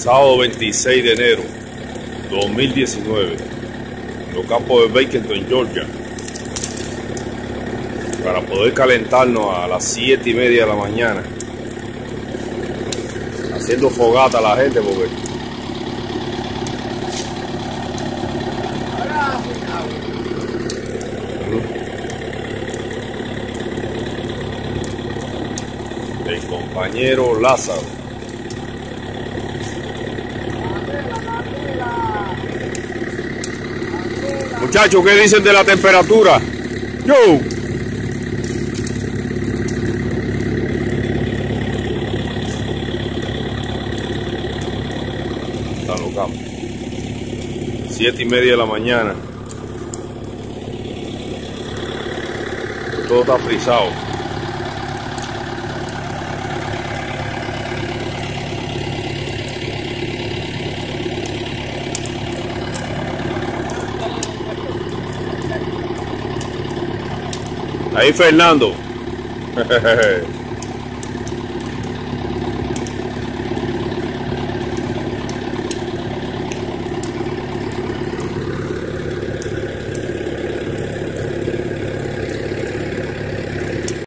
Sábado 26 de enero 2019, en los campos de Bakerton, Georgia, para poder calentarnos a las 7:30 de la mañana, haciendo fogata a la gente porque el compañero Lázaro. Muchachos, ¿qué dicen de la temperatura? Yo. Están los campos. 7:30 de la mañana. Todo está frisado. Ahí Fernando.